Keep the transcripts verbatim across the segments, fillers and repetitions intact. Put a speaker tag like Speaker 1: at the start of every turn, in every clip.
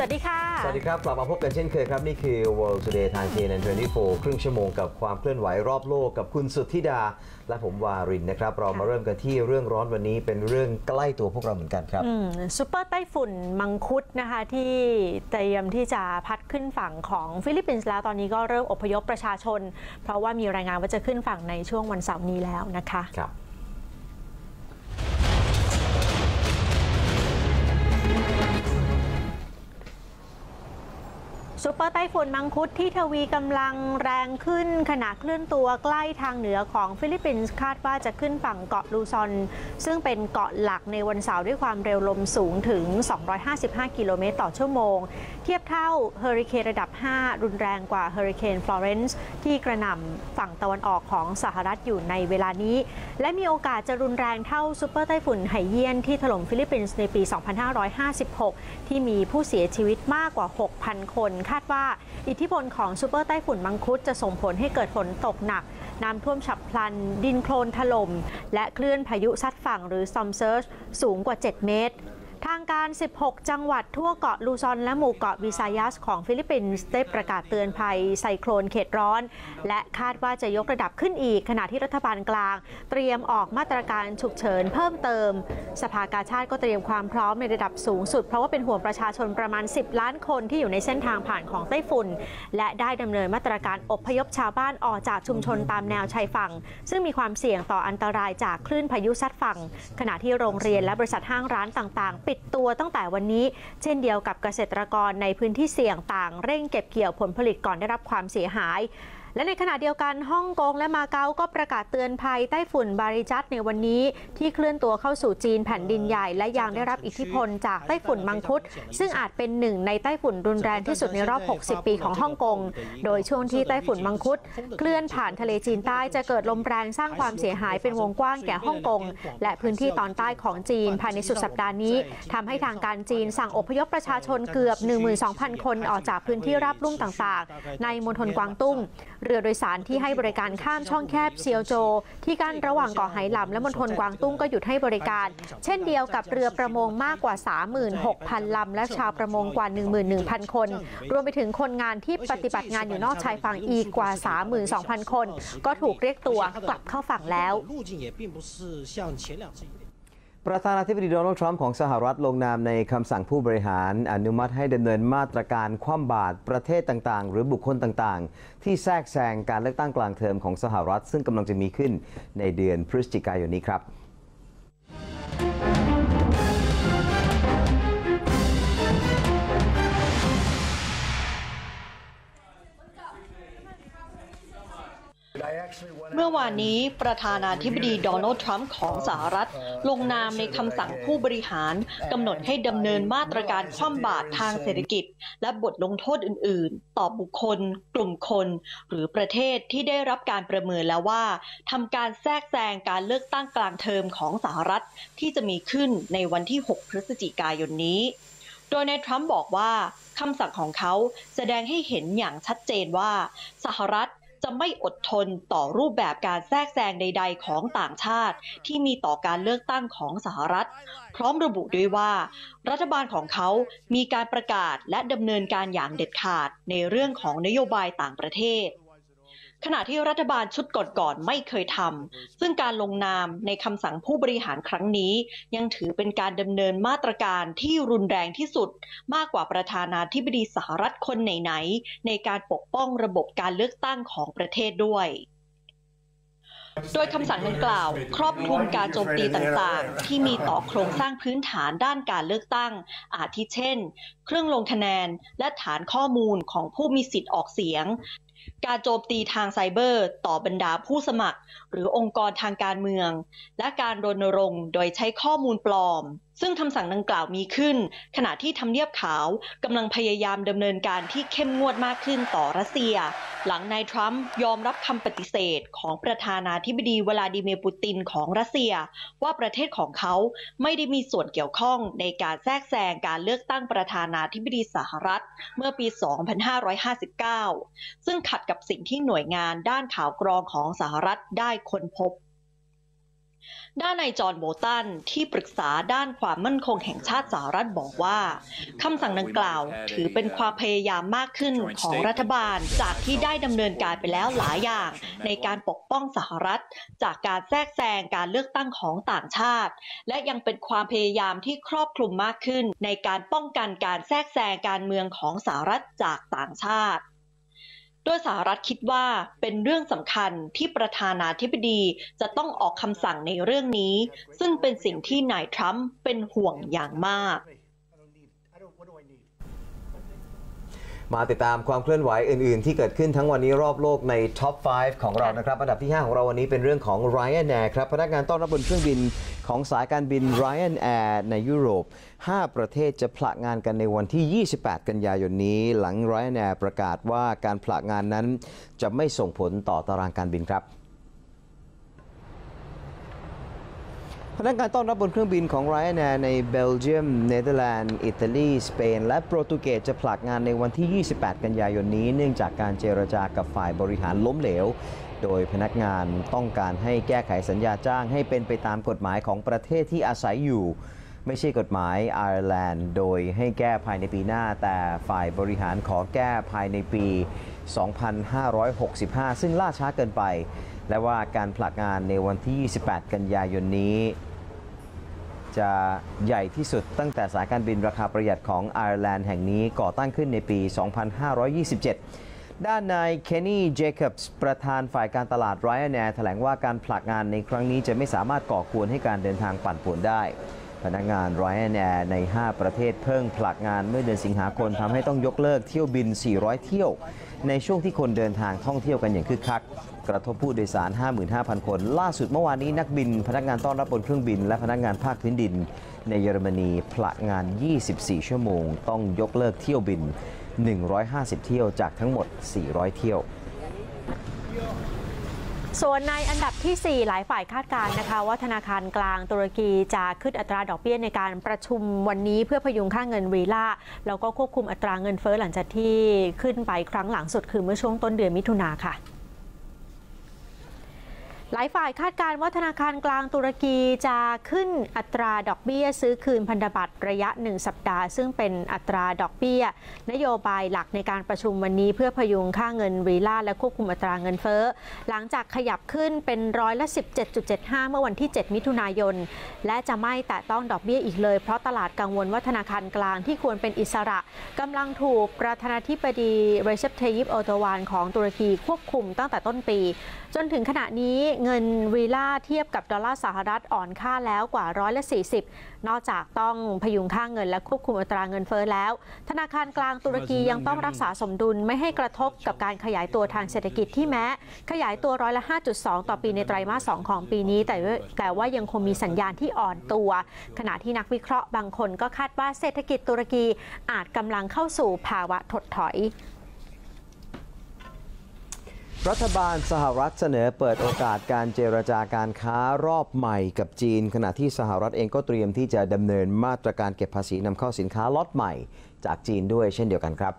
Speaker 1: วัสดีค่ะ
Speaker 2: สวัสดีครับกลับมาพบกันเช่นเคยครับนี่คือ World Today ทาง ซี เอ็น เอ็น ยี่สิบสี่ ครึ่งชั่วโมงกับความเคลื่อนไหวรอบโลกกับคุณสุทธิดาและผมวารินนะครับเรามาเริ่มกันที่เรื่องร้อนวันนี้เป็นเรื่องใกล้ตัวพวกเราเหมือนกันครับ
Speaker 1: ซูเปอร์ไต้ฝุ่นมังคุดนะคะที่เตรียมที่จะพัดขึ้นฝั่งของฟิลิปปินส์แล้วตอนนี้ก็เริ่มอพยพประชาชนเพราะว่ามีรายงานว่าจะขึ้นฝั่งในช่วงวันเสาร์นี้แล้วนะคะ
Speaker 2: ครับ
Speaker 1: ซูเปอร์ไต้ฝุ่นมังคุดที่ทวีกำลังแรงขึ้นขณะเคลื่อนตัวใกล้ทางเหนือของฟิลิปปินส์คาดว่าจะขึ้นฝั่งเกาะลูซอนซึ่งเป็นเกาะหลักในวันเสาร์ด้วยความเร็วลมสูงถึงสองร้อยห้าสิบห้ากิโลเมตรต่อชั่วโมงเทียบเท่าเฮอริเคนระดับห้ารุนแรงกว่าเฮอริเคนฟลอเรนซ์ที่กระหน่ำฝั่งตะวันออกของสหรัฐอยู่ในเวลานี้และมีโอกาสจะรุนแรงเท่าซูเปอร์ไต้ฝุ่นไหเยี่ยนที่ถล่มฟิลิปปินส์ในปี สองพันห้าร้อยห้าสิบหก ที่มีผู้เสียชีวิตมากกว่า หกพัน คนคาดว่าอิทธิพลของซูเปอร์ไต้ฝุ่นมังคุดจะส่งผลให้เกิดฝนตกหนักน้ำท่วมฉับพลันดินโคลนถล่มและคลื่นพายุซัดฝั่งหรือ Storm Surge สูงกว่าเจ็ดเมตรทางการสิบหกจังหวัดทั่วเกาะลูซอนและหมู่เกาะวิซายัสของฟิลิปปินส์ได้ประกาศเตือนภัยไซโคลนเขตร้อนและคาดว่าจะยกระดับขึ้นอีกขณะที่รัฐบาลกลางเตรียมออกมาตรการฉุกเฉินเพิ่มเติมสภากาชาดก็เตรียมความพร้อมในระดับสูงสุดเพราะว่าเป็นห่วงประชาชนประมาณสิบล้านคนที่อยู่ในเส้นทางผ่านของไต้ฝุ่นและได้ดำเนินมาตรการอพยพชาวบ้านออกจากชุมชนตามแนวชายฝั่งซึ่งมีความเสี่ยงต่ออันตรายจากคลื่นพายุซัดฝั่งขณะที่โรงเรียนและบริษัทห้างร้านต่างๆปิดตัวตั้งแต่วันนี้เช่นเดียวกับเกษตรกรในพื้นที่เสี่ยงต่างเร่งเก็บเกี่ยวผลผลิตก่อนได้รับความเสียหายและในขณะเดียวกันฮ่องกงและมาเก๊าก็ประกาศเตือนภัยไต้ฝุ่นบาริจัตในวันนี้ที่เคลื่อนตัวเข้าสู่จีนแผ่นดินใหญ่และยังได้รับอิทธิพลจากไต้ฝุ่นมังคุดซึ่งอาจเป็นหนึ่งในไต้ฝุ่นรุนแรงที่สุดในรอบหกสิบปีของฮ่องกงโดยช่วงที่ไต้ฝุ่นมังคุดเคลื่อนผ่านทะเลจีนใต้จะเกิดลมแรงสร้างความเสียหายเป็นวงกว้างแก่ฮ่องกงและพื้นที่ตอนใต้ของจีนภายในสุดสัปดาห์นี้ทำให้ทางการจีนสั่งอพยพประชาชนเกือบ หนึ่งหมื่นสองพัน คนออกจากพื้นที่ราบลุ่มต่างๆในมณฑลกวางตุ้งเรือโดยสารที่ให้บริการข้ามช่องแคบเซียวโจที่กั้นระหว่างเกาะไหหลำและมณฑลกวางตุ้งก็หยุดให้บริการเช่นเดียวกับเรือประมงมากกว่า สามหมื่นหกพัน ลำและชาวประมงกว่า หนึ่งหมื่นหนึ่งพัน คนรวมไปถึงคนงานที่ปฏิบัติงานอยู่นอกชายฝั่งอีกกว่า สามหมื่นสองพัน คนก็ถูกเรียกตัวกลับเข้าฝั่งแล้ว
Speaker 2: ประธานาธิบดีโดนัลด์ทรัมป์ของสหรัฐลงนามในคำสั่งผู้บริหารอนุมัติให้ดำเนินมาตรการคว่ำบาตรประเทศต่างๆหรือบุคคลต่างๆที่แทรกแซงการเลือกตั้งกลางเทอมของสหรัฐซึ่งกำลังจะมีขึ้นในเดือนพฤศจิกายนนี้ครับ
Speaker 3: เมื่อวานนี้ประธานาธิบดีโดนัลด์ทรัมป์ของสหรัฐลงนามในคำสั่งผู้บริหารกำหนดให้ดำเนินมาตรการคว่ำบาตรทางเศรษฐกิจและบทลงโทษอื่นๆต่อบุคคลกลุ่มคนหรือประเทศที่ได้รับการประเมินแล้วว่าทำการแทรกแซงการเลือกตั้งกลางเทอมของสหรัฐที่จะมีขึ้นในวันที่หกพฤศจิกายนนี้โดยนายทรัมป์บอกว่าคำสั่งของเขาแสดงให้เห็นอย่างชัดเจนว่าสหรัฐจะไม่อดทนต่อรูปแบบการแทรกแซงใดๆของต่างชาติที่มีต่อการเลือกตั้งของสหรัฐพร้อมระบุด้วยว่ารัฐบาลของเขามีการประกาศและดำเนินการอย่างเด็ดขาดในเรื่องของนโยบายต่างประเทศขณะที่รัฐบาลชุดก่อนๆไม่เคยทำซึ่งการลงนามในคำสั่งผู้บริหารครั้งนี้ยังถือเป็นการดำเนินมาตรการที่รุนแรงที่สุดมากกว่าประธานาธิบดีสหรัฐคนไหนๆในการปกป้องระบบการเลือกตั้งของประเทศด้วยโดยคำสั่งดังกล่าวครอบคลุมการโจมตีต่างๆที่มีต่อโครงสร้างพื้นฐานด้านการเลือกตั้งอาทิเช่นเครื่องลงคะแนนและฐานข้อมูลของผู้มีสิทธิ์ออกเสียงการโจมตีทางไซเบอร์ต่อบรรดาผู้สมัครหรือองค์กรทางการเมืองและการรณรงค์โดยใช้ข้อมูลปลอมซึ่งคำสั่งดังกล่าวมีขึ้นขณะที่ทำเนียบขาวกำลังพยายามดำเนินการที่เข้มงวดมากขึ้นต่อรัสเซียหลังนายทรัมป์ยอมรับคำปฏิเสธของประธานาธิบดีวลาดิเมียร์ปูตินของรัสเซียว่าประเทศของเขาไม่ได้มีส่วนเกี่ยวข้องในการแทรกแซงการเลือกตั้งประธานาธิบดีสหรัฐเมื่อปี สองพันห้าร้อยห้าสิบเก้า ซึ่งขัดกับสิ่งที่หน่วยงานด้านข่าวกรองของสหรัฐได้ค้นพบด้านนายจอห์น โบลตันที่ปรึกษาด้านความมั่นคงแห่งชาติสหรัฐบอกว่าคำสั่งดังกล่าวถือเป็นความพยายามมากขึ้นของรัฐบาลจากที่ได้ดำเนินการไปแล้วหลายอย่างในการปกป้องสหรัฐจากการแทรกแซงการเลือกตั้งของต่างชาติและยังเป็นความพยายามที่ครอบคลุมมากขึ้นในการป้องกันการแทรกแซงการเมืองของสหรัฐจากต่างชาติโดยสหรัฐคิดว่าเป็นเรื่องสำคัญที่ประธานาธิบดีจะต้องออกคำสั่งในเรื่องนี้ซึ่งเป็นสิ่งที่นายทรัมป์เป็นห่วงอย่างมาก
Speaker 2: มาติดตามความเคลื่อนไหวอื่นๆที่เกิดขึ้นทั้งวันนี้รอบโลกในท็อปไฟว์ของเรานะครับอันดับที่ห้าของเราวันนี้เป็นเรื่องของ Ryanair ครับพนักงานต้อนรับบนเครื่องบินของสายการบิน Ryanair ในยุโรปห้าประเทศจะผละงานกันในวันที่ยี่สิบแปดกันยายนนี้หลัง Ryanair ประกาศว่าการผละงานนั้นจะไม่ส่งผลต่อตารางการบินครับพนักงานต้อนรับบนเครื่องบินของ Ryanair ในเบลเยียมเนเธอร์แลนด์อิตาลีสเปนและโปรตุเกสจะผลักงานในวันที่ยี่สิบแปดกันยายนนี้เนื่องจากการเจรจากับฝ่ายบริหารล้มเหลวโดยพนักงานต้องการให้แก้ไขสัญญาจ้างให้เป็นไปตามกฎหมายของประเทศที่อาศัยอยู่ไม่ใช่กฎหมายไอร์แลนด์โดยให้แก้ภายในปีหน้าแต่ฝ่ายบริหารขอแก้ภายในปีสองพันห้าร้อยหกสิบห้าซึ่งล่าช้าเกินไปและว่าการผลักงานในวันที่ยี่สิบแปดกันยายนนี้จะใหญ่ที่สุดตั้งแต่สายการบินราคาประหยัดของไอร์แลนด์แห่งนี้ก่อตั้งขึ้นในปี สองพันห้าร้อยยี่สิบเจ็ด ด้านนายเคนนี่เจคอบส์ประธานฝ่ายการตลาด Ryanair แถลงว่าการผลักงานในครั้งนี้จะไม่สามารถก่อกวนให้การเดินทางปั่นป่วนได้พนักงาน Ryanair ในห้าประเทศเพิ่งผลักงานเมื่อเดือนสิงหาคมทำให้ต้องยกเลิกเที่ยวบินสี่ร้อยเที่ยวในช่วงที่คนเดินทางท่องเที่ยวกันอย่างคึกคักกระทบผู้โดยสาร ห้าหมื่นห้าพัน คนล่าสุดเมื่อวานนี้นักบินพนักงานต้อนรับบนเครื่องบินและพนักงานภาคพื้นดินในเยอรมนีผละงานยี่สิบสี่ชั่วโมงต้องยกเลิกเที่ยวบินหนึ่งร้อยห้าสิบเที่ยวจากทั้งหมดสี่ร้อยเที่ยว
Speaker 1: ส่วนในอันดับที่สี่หลายฝ่ายคาดการณ์นะคะว่าธนาคารกลางตุรกีจะขึ้นอัตราดอกเบี้ยในการประชุมวันนี้เพื่อพยุงค่าเงินรีล่าแล้วก็ควบคุมอัตราเงินเฟ้อหลังจากที่ขึ้นไปครั้งหลังสุดคือเมื่อช่วงต้นเดือนมิถุนาค่ะหลายฝ่ายคาดการณ์ว่าธนาคารกลางตุรกีจะขึ้นอัตราดอกเบี้ยซื้อคืนพันธบัตรระยะหนึ่งสัปดาห์ซึ่งเป็นอัตราดอกเบี้ยนโยบายหลักในการประชุมวันนี้เพื่อพยุงค่าเงินรีล่าและควบคุมอัตราเงินเฟ้อหลังจากขยับขึ้นเป็นร้อยละ สิบเจ็ดจุดเจ็ดห้า เมื่อวันที่เจ็ดมิถุนายนและจะไม่แตะต้องดอกเบี้ยอีกเลยเพราะตลาดกังวลว่าธนาคารกลางที่ควรเป็นอิสระกำลังถูกประธานาธิบดีเรเซป เทยิป เออร์โดวานของตุรกีควบคุมตั้งแต่ต้นปีจนถึงขณะนี้เงินรีล่าเทียบกับดอลลาร์สหรัฐอ่อนค่าแล้วกว่าร้อยละสี่สิบนอกจากต้องพยุงค่าเงินและควบคุมอัตราเงินเฟ้อแล้วธนาคารกลางตุรกียังต้องรักษาสมดุลไม่ให้กระทบกับการขยายตัวทางเศรษฐกิจที่แม้ขยายตัวร้อยละ ห้าจุดสอง ต่อปีในไตรมาสสองของปีนี้แต่แต่ว่ายังคงมีสัญญาณที่อ่อนตัวขณะที่นักวิเคราะห์บางคนก็คาดว่าเศรษฐกิจตุรกีอาจกำลังเข้าสู่ภาวะถดถอย
Speaker 2: รัฐบาลสหรัฐเสนอเปิดโอกาสการเจรจาการค้ารอบใหม่กับจีนขณะที่สหรัฐเองก็เตรียมที่จะดำเนินมาตรการเก็บภาษีนำเข้าสินค้าล็อตใหม่จากจีนด้วยเช่นเดียวกันครับ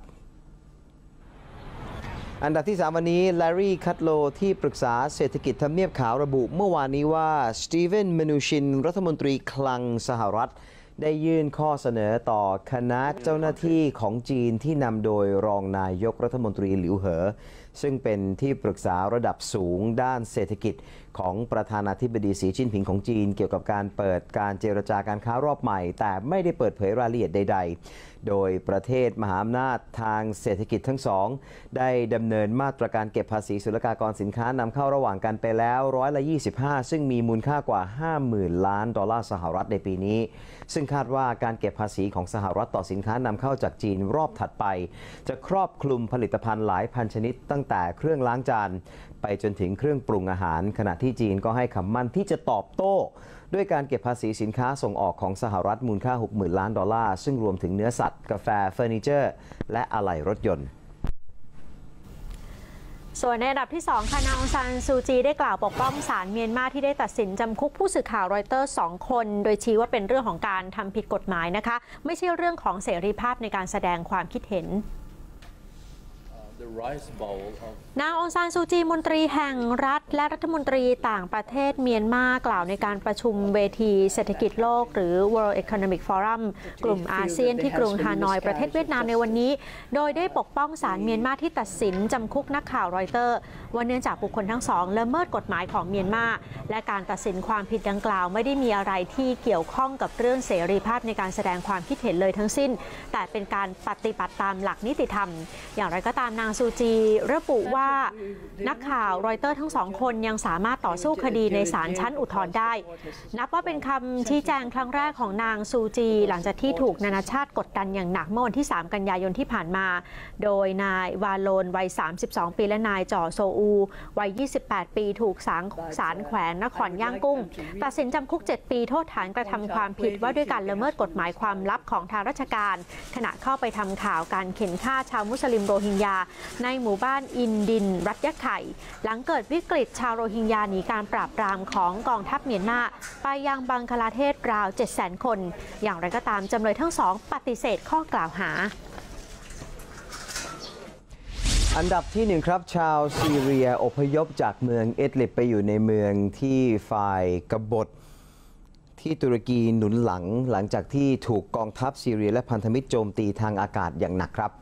Speaker 2: อันดับที่สามวันนี้แลรี่ คัตโลที่ปรึกษาเศรษฐกิจทำเนียบขาวระบุเมื่อวานนี้ว่าสตีเวน เมนูชินรัฐมนตรีคลังสหรัฐได้ยื่นข้อเสนอต่อคณะเจ้าหน้าที่ของจีนที่นำโดยรองนายกรัฐมนตรีหลิวเหอซึ่งเป็นที่ปรึกษาระดับสูงด้านเศรษฐกิจของประธานาธิบดีสีจิ้นผิงของจีนเกี่ยวกับการเปิดการเจรจาการค้ารอบใหม่แต่ไม่ได้เปิดเผยรายละเอียดใดๆโดยประเทศมหาอำนาจทางเศรษฐกิจทั้งสองได้ดำเนินมาตรการเก็บภาษีศุลกากรสินค้านำเข้าระหว่างกันไปแล้วร้อยละยี่สิบห้าซึ่งมีมูลค่ากว่า ห้าหมื่น ล้านดอลลาร์สหรัฐในปีนี้ซึ่งคาดว่าการเก็บภาษีของสหรัฐต่อสินค้านำเข้าจากจีนรอบถัดไปจะครอบคลุมผลิตภัณฑ์หลายพันชนิดตั้งแต่เครื่องล้างจานไปจนถึงเครื่องปรุงอาหารขณะที่จีนก็ให้คำมั่นที่จะตอบโต้ด้วยการเก็บภาษีสินค้าส่งออกของสหรัฐมูลค่า หกหมื่น ล้านดอลลาร์ซึ่งรวมถึงเนื้อสัตว์กาแฟเฟอร์นิเจอร์และอะไหล่รถยนต์
Speaker 1: ส่วนในอันดับที่สองค่ะนางองซานซูจีได้กล่าวปกป้องศาลเมียนมาที่ได้ตัดสินจำคุกผู้สื่อข่าวรอยเตอร์สองคนโดยชี้ว่าเป็นเรื่องของการทำผิดกฎหมายนะคะไม่ใช่เรื่องของเสรีภาพในการแสดงความคิดเห็นนางองซานซูจีมนตรีแห่งรัฐและรัฐมนตรีต่างประเทศเมียนมากล่าวในการประชุมเวทีเศรษฐกิจโลกหรือ World Economic Forum กลุ่มอาเซียนที่กรุงฮานอยประเทศเวียดนามในวันนี้โดยได้ปกป้องศาลเมียนมาที่ตัดสินจำคุกนักข่าวรอยเตอร์ว่าเนื่องจากบุคคลทั้งสองละเมิดกฎหมายของเมียนมาและการตัดสินความผิดดังกล่าวไม่ได้มีอะไรที่เกี่ยวข้องกับเรื่องเสรีภาพในการแสดงความคิดเห็นเลยทั้งสิ้นแต่เป็นการปฏิบัติตามหลักนิติธรรมอย่างไรก็ตามนางซูจีระบุว่านักข่าวรอยเตอร์ทั้งสองคนยังสามารถต่อสู้คดีในศาลชั้นอุทธรณ์ได้นับว่าเป็นคำชี้แจงครั้งแรกของนางซูจีหลังจากที่ถูกนานาชาติกดดันอย่างหนักเมื่อวันที่สามกันยายนที่ผ่านมาโดยนายวาโลนวัยสามสิบสองปีและนายจ่อโซอูวัยยี่สิบแปดปีถูกศาลศาลแขวงนครย่างกุ้งตัดสินจำคุกเจ็ดปีโทษฐานกระทำความผิดว่าด้วยการละเมิดกฎหมายความลับของทางราชการขณะเข้าไปทำข่าวการเข็นฆ่าชาวมุสลิมโรฮิงญาในหมู่บ้านอินดินรัฐยะไข่หลังเกิดวิกฤตชาวโรฮิงญาหนีการปราบปรามของกองทัพเมียนมาไปยังบังคลาเทศราว เจ็ดแสน คนอย่างไรก็ตามจำเลยทั้งสองปฏิเสธข้อกล่าวหา
Speaker 2: อันดับที่หนึ่งครับชาวซีเรียอพยพจากเมืองเอดลิบไปอยู่ในเมืองที่ฝ่ายกบฏที่ตุรกีหนุนหลังหลังจากที่ถูกกองทัพซีเรียและพันธมิตรโจมตีทางอากาศอย่างหนักครับ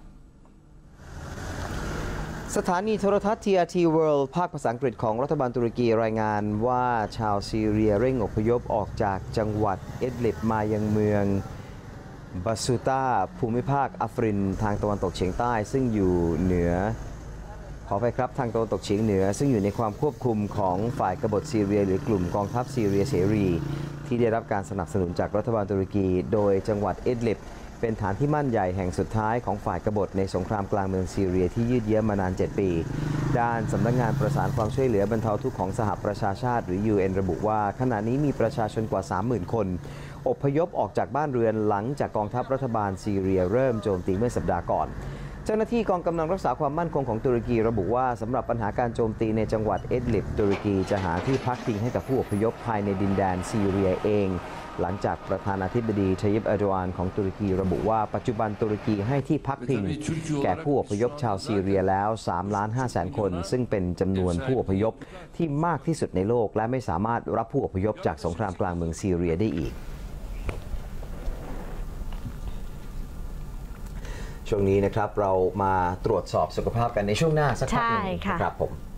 Speaker 2: สถานีโทรทัศน์ ที อาร์ ที World ภาคภาษาอังกฤษของรัฐบาลตุรกีรายงานว่าชาวซีเรียเร่งอพยพออกจากจังหวัดเอดลิบมายังเมืองบาซูตาภูมิภาคอัฟรินทางตะวันตกเฉียงใต้ซึ่งอยู่เหนือขอไปครับทางตะวันตกเฉียงเหนือซึ่งอยู่ในความควบคุมของฝ่ายกบฏซีเรียหรือกลุ่มกองทัพซีเรียเสรีที่ได้รับการสนับสนุนจากรัฐบาลตุรกีโดยจังหวัดเอดลิบเป็นฐานที่มั่นใหญ่แห่งสุดท้ายของฝ่ายกบฏในสงครามกลางเมืองซีเรียที่ยืดเยื้อมานานเจ็ดปีด้านสำนักงานประสานความช่วยเหลือบรรเทาทุกข์ของสหประชาชาติหรือ ยู เอ็น ระบุว่าขณะนี้มีประชาชนกว่า สามหมื่น คนอพยพออกจากบ้านเรือนหลังจากกองทัพรัฐบาลซีเรียเริ่มโจมตีเมื่อสัปดาห์ก่อนเจ้าหน้าที่กองกำลังรักษาความมั่นคงของตุรกีระบุว่าสำหรับปัญหาการโจมตีในจังหวัดเอดลิบตุรกีจะหาที่พักพิงให้กับผู้อพยพภายในดินแดนซีเรียเองหลังจากประธานาธิบดีทายิป เออร์โดอานของตุรกีระบุว่าปัจจุบันตุรกีให้ที่พักพิงแก่ผู้อพยพชาวซีเรียแล้ว สามล้านห้าแสน คนซึ่งเป็นจำนวนผู้อพยพที่มากที่สุดในโลกและไม่สามารถรับผู้อพยพจากสงครามกลางเมืองซีเรียได้อีกช่วงนี้นะครับเรามาตรวจสอบสุขภาพกันในช่วงหน้าสักพักหนึ่งครับผม